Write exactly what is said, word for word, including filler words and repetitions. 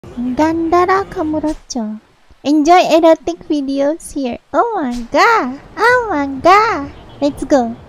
Gandara Kamurocho. Enjoy erotic videos here. Oh my god. Oh my god. Let's go.